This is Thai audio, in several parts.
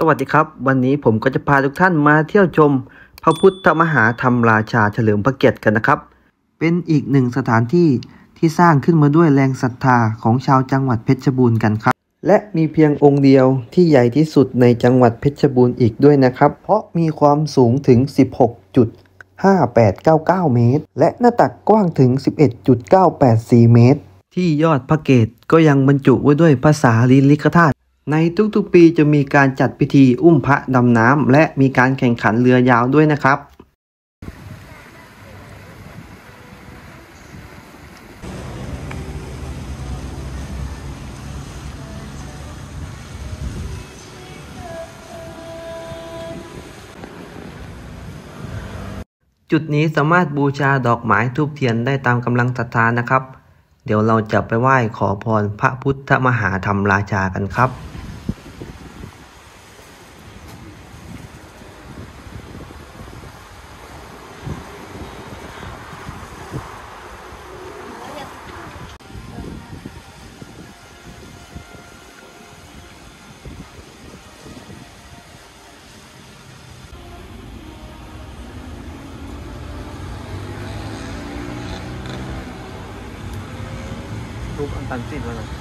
วัสดีครับวันนี้ผมก็จะพาทุกท่านมาเที่ยวชมพระพุทธมหาธรรมราชาเฉลิมพระเกียรติกันนะครับเป็นอีกหนึ่งสถานที่ที่สร้างขึ้นมาด้วยแรงศรัทธาของชาวจังหวัดเพชรบูรณ์กันครับและมีเพียงองค์เดียวที่ใหญ่ที่สุดในจังหวัดเพชรบูรณ์อีกด้วยนะครับเพราะมีความสูงถึง 16.5899 เมตรและหน้าตักกว้างถึง 11.984 เมตรที่ยอดพระเกศก็ยังบรรจุไว้ด้วยภาษาลีลิกธาตุในทุกๆปีจะมีการจัดพิธีอุ้มพระดำน้ำและมีการแข่งขันเรือยาวด้วยนะครับจุดนี้สามารถบูชาดอกไม้ธูปเทียนได้ตามกำลังศรัทธานะครับเดี๋ยวเราจะไปไหว้ขอพรพระพุทธมหาธรรมราชากันครับรูปอันตันติดแล้วนะ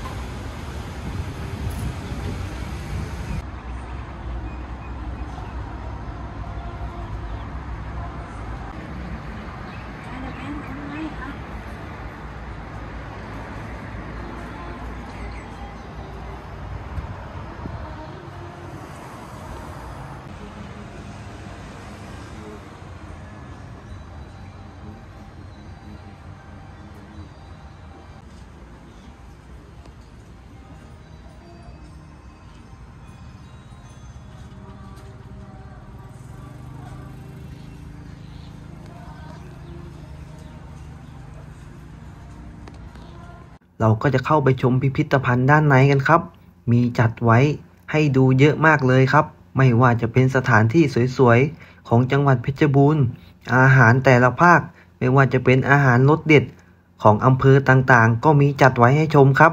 เราก็จะเข้าไปชมพิพิธภัณฑ์ด้านในกันครับมีจัดไว้ให้ดูเยอะมากเลยครับไม่ว่าจะเป็นสถานที่สวยๆของจังหวัดเพชรบูรณ์อาหารแต่ละภาคไม่ว่าจะเป็นอาหารรสเด็ดของอำเภอต่างๆก็มีจัดไว้ให้ชมครับ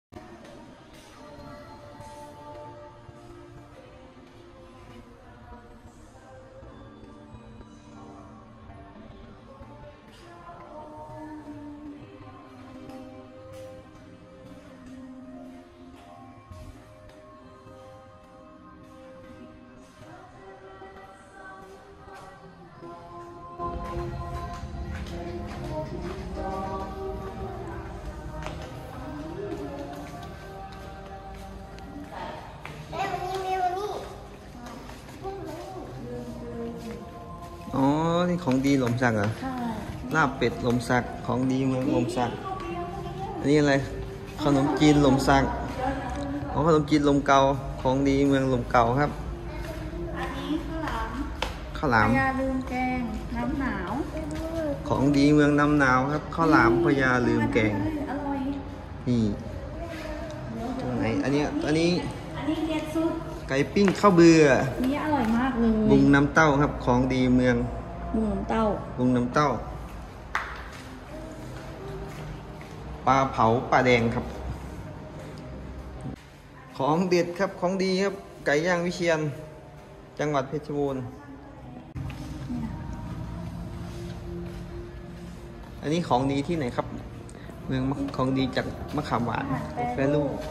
อ๋อนี่ของดีหล่มสักเหรอลาบเป็ดหล่มสักของดีเมืองหล่มสักอันนี้อะไรขนมจีนหล่มสักอ๋อขนมจีนหล่มเก่าของดีเมืองหล่มเก่าครับอันนี้ข้าวหลามพญาลืมแกงน้ำหนาวของดีเมืองน้ำหนาวครับข้าวหลามพญาลืมแกงอร่อยนี่ตรงไหนอันนี้เรียกซุปไก่ปิ้งข้าวเบื่อนี่อร่อยมากเลยบุงน้ำเต้าครับของดีเมืองบุงน้ำเต้าปลาเผาปลาแดงครับของเด็ดครับของดีครับไก่ย่างวิเชียรจังหวัดเพชรบูรณ์อันนี้ของดีที่ไหนครับเมืองของดีจากมะขามหวานแฟลูก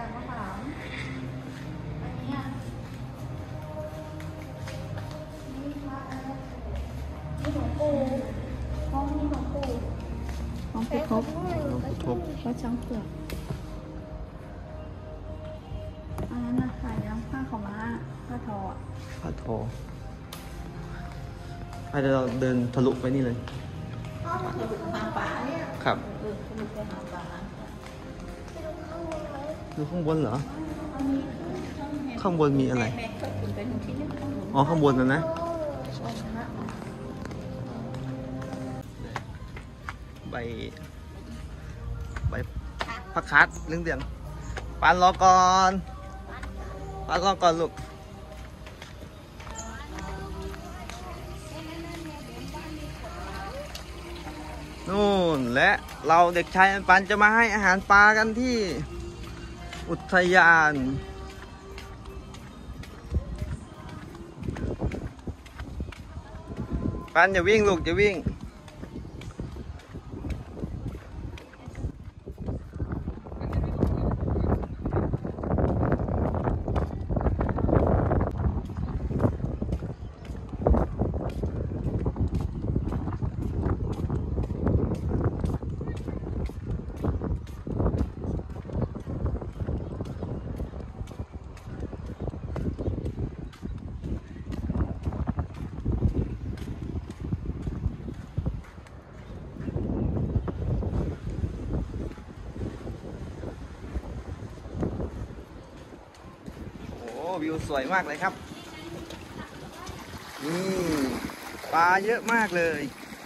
ของพุทบวัดช้างเผือกอันนั้นนะขายน้ำผ้าขาวม้าผ้าทอให้เราเดินทะลุไปนี่เลยหาปลาเนี่ยครับทะลุไปหาปลาดูข้างบนเหรอข้างบนมีอะไรอ๋อข้างบนนะใบผักคัดเรื่องปานรอก่อนลูก นู่นและเราเด็กชายอันปันจะมาให้อาหารปลากันที่อุทยานปันอย่าวิ่งลูกอย่าวิ่งวิวสวยมากเลยครับนี่ปลาเยอะมากเลย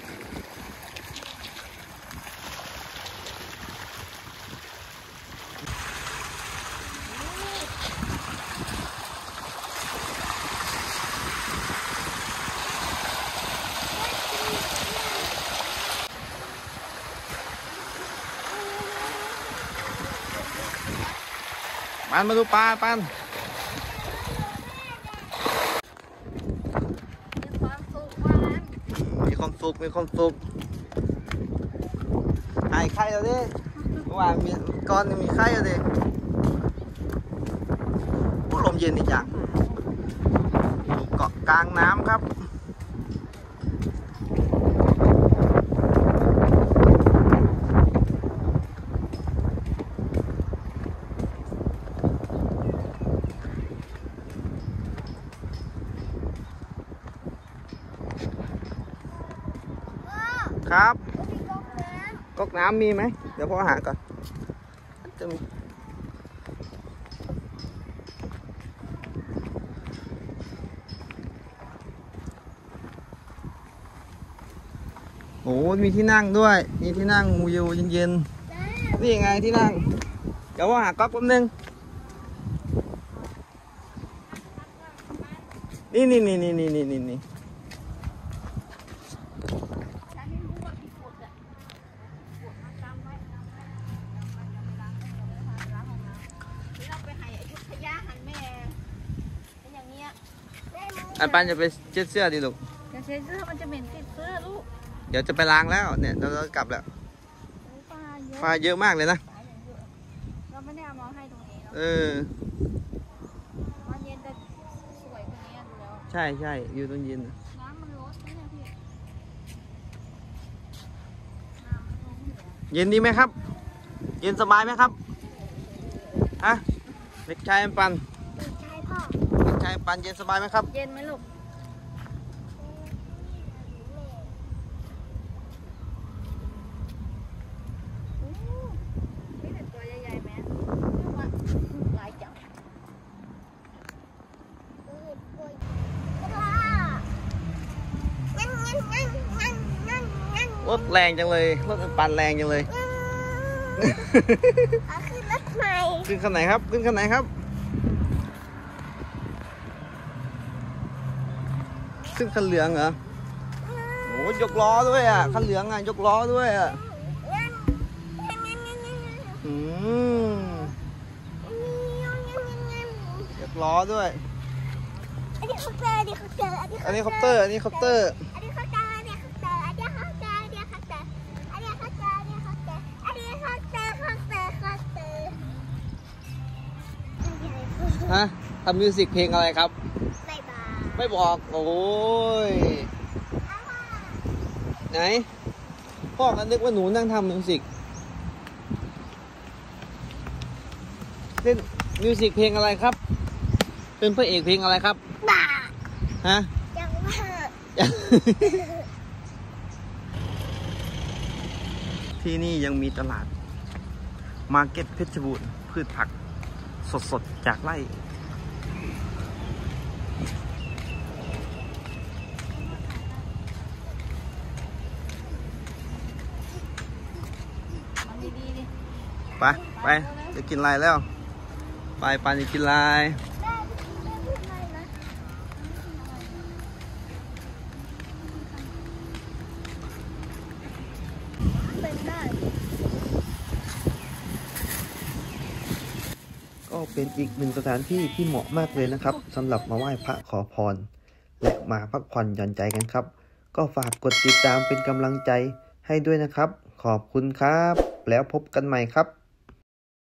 ปันมาดูปลาปันมีความสุขหายไข้แล้วดิเมื่อวานมีก้อนมีไข้แล้วดิลมเย็นอีกอย่างเกาะกลางน้ำครับครับก๊อกน้ำมีไหมเดี๋ยวพ่อหาก่อนจะมีโอ้มีที่นั่งด้วยมีที่นั่งวิวเย็นๆนี่ไงที่นั่งเดี๋ยวพ่อหาก๊อกแป๊บนึงนี่อันปันจะไปเช็ดเสื้อดิลูกจะเช็ดเสื้อมันจะเหม็นติดเสื้อลูกเดี๋ยวจะไปล้างแล้วเนี่ยเรากลับแล้วปลาเยอะมากเลยนะเราไม่ได้เอามาให้ตรงนี้วันเย็นจะสวยกว่านี้ดูแล้วใช่อยู่ตอนเย็นน้ำมันลดเนี่ยพี่เย็นดีไหมครับเย็นสบายไหมครับฮะเด็กชายปันชายปันเย็นสบายไหมครับเย็นไหมลูกนี่แต่ตัวใหญ่ๆไหมหลายจังรถแรงจังเลยรถปันแรงจังเลยขึ้นรถใหม่ขึ้นคันไหนครับขึ้นคันไหนครับขึ้นคันเหลืองเหรอโอ้ยกล้อด้วยอ่ะคันเหลืองอ่ะยกล้อด้วยอ่ะยกล้อด้วยอันนี้คอปเตอร์อันนี้คอปเตอร์ฮะทำมิวสิกเพลงอะไรครับไม่บอกโอ้ยไหนพ่อก็นึกว่าหนูนั่งทำมิวสิกเล่นมิวสิกเพลงอะไรครับเป็นพระเอกเพลงอะไรครับฮะยังที่นี่ยังมีตลาดมาร์เก็ตเพชรบูรณ์พืชผักสดๆจากไร่ไปจะกินอะไรแล้วไปปันจะกินอะไรก็เป็นอีกหนึ่งสถานที่ที่เหมาะมากเลยนะครับสำหรับมาไหว้พระขอพรและมาพักผ่อนหย่อนใจกันครับก็ฝากกดติดตามเป็นกำลังใจให้ด้วยนะครับขอบคุณครับแล้วพบกันใหม่ครับ